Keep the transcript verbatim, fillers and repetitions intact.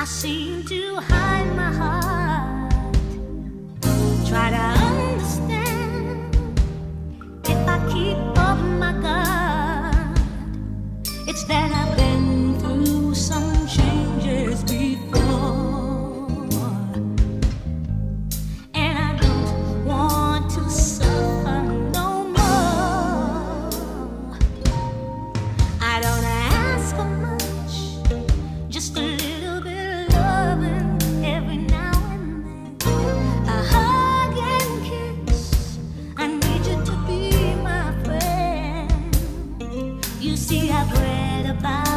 seem to hide my heart. Try to understand. If I keep up my guard, it's that I've been through some changes before, and I don't want to suffer no more. I don't ask for much, just a little bit of loving every now and then. A hug and kiss, I need you to be my friend. You see, I've read about